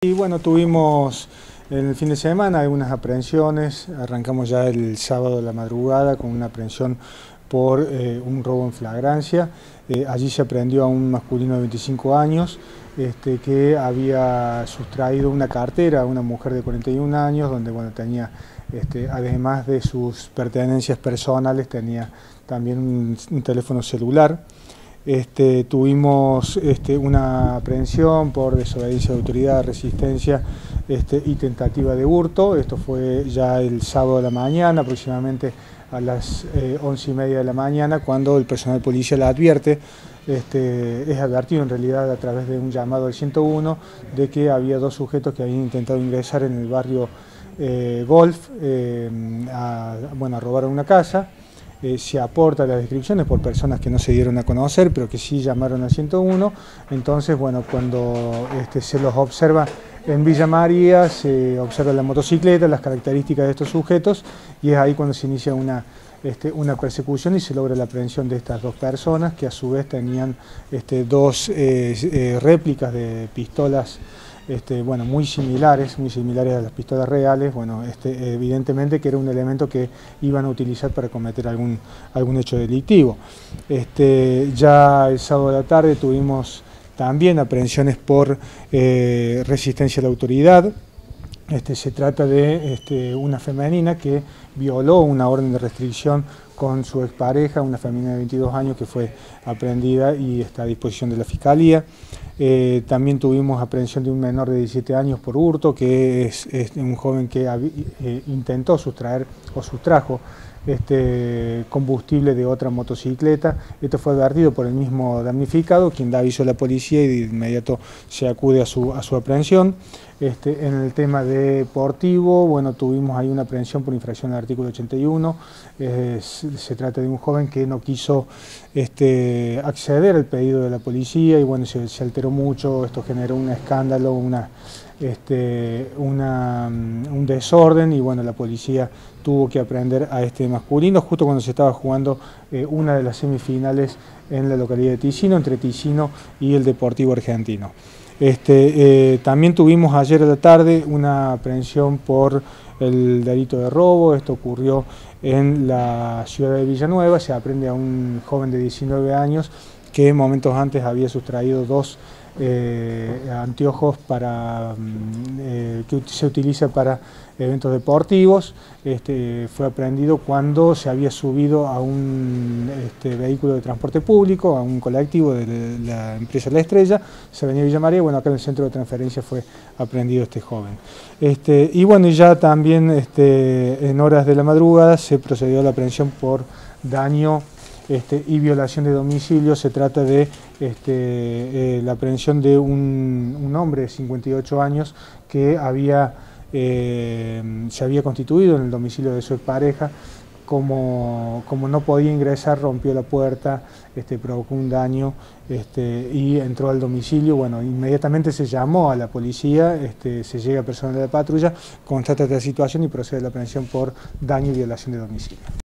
Y bueno, tuvimos en el fin de semana algunas aprehensiones. Arrancamos ya el sábado de la madrugada con una aprehensión por un robo en flagrancia. Allí se aprehendió a un masculino de 25 años que había sustraído una cartera a una mujer de 41 años, donde bueno, tenía, además de sus pertenencias personales, tenía también un teléfono celular. Tuvimos una aprehensión por desobediencia de autoridad, resistencia y tentativa de hurto. Esto fue ya el sábado de la mañana, aproximadamente a las 11:30 de la mañana, cuando el personal policial advierte, es advertido en realidad a través de un llamado al 101, de que había dos sujetos que habían intentado ingresar en el barrio Golf a robar una casa. Se aporta las descripciones por personas que no se dieron a conocer, pero que sí llamaron al 101. Entonces, bueno, cuando se los observa en Villa María, se observa la motocicleta, las características de estos sujetos, y es ahí cuando se inicia una persecución y se logra la aprehensión de estas dos personas, que a su vez tenían dos réplicas de pistolas muy similares a las pistolas reales. Bueno, evidentemente que era un elemento que iban a utilizar para cometer algún hecho delictivo. Ya el sábado de la tarde tuvimos también aprehensiones por resistencia a la autoridad. Se trata de una femenina que violó una orden de restricción con su expareja, una femenina de 22 años que fue aprehendida y está a disposición de la Fiscalía. También tuvimos aprehensión de un menor de 17 años por hurto, que es un joven que intentó sustraer o sustrajo combustible de otra motocicleta. Esto fue advertido por el mismo damnificado, quien da aviso a la policía y de inmediato se acude a su aprehensión. En el tema deportivo, bueno, tuvimos ahí una aprehensión por infracción al artículo 81. Se trata de un joven que no quiso acceder al pedido de la policía y bueno, se alteró mucho. Esto generó un escándalo, un desorden, y bueno, la policía tuvo que apreender a este masculino justo cuando se estaba jugando una de las semifinales en la localidad de Ticino, entre Ticino y el Deportivo Argentino. También tuvimos ayer a la tarde una aprehensión por el delito de robo. Esto ocurrió en la ciudad de Villanueva. Se apreende a un joven de 19 años que momentos antes había sustraído dos anteojos que se utiliza para eventos deportivos. Fue aprehendido cuando se había subido a un vehículo de transporte público, a un colectivo de la empresa La Estrella. Se venía a Villa María, bueno, acá en el centro de transferencia fue aprehendido este joven. Y bueno, ya también en horas de la madrugada se procedió a la aprehensión por daño y violación de domicilio. Se trata de la aprehensión de un hombre de 58 años que se había constituido en el domicilio de su expareja. Como no podía ingresar, rompió la puerta, provocó un daño y entró al domicilio. Bueno, inmediatamente se llamó a la policía, se llega personal de la patrulla, constata esta situación y procede a la aprehensión por daño y violación de domicilio.